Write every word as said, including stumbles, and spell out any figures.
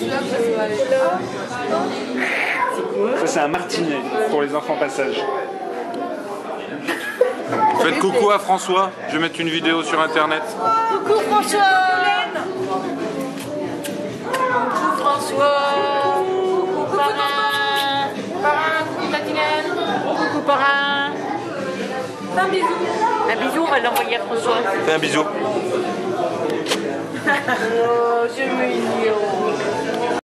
Ça c'est un martinet pour les enfants passage. Faites coucou à François, je vais mettre une vidéo sur internet. Coucou François. Coucou François. Coucou parrain. Parrain, coucou Tatilène. Coucou parrain. Un bisou. Un bisou, on va l'envoyer à François. Fais un bisou. Oh, c'est mignon.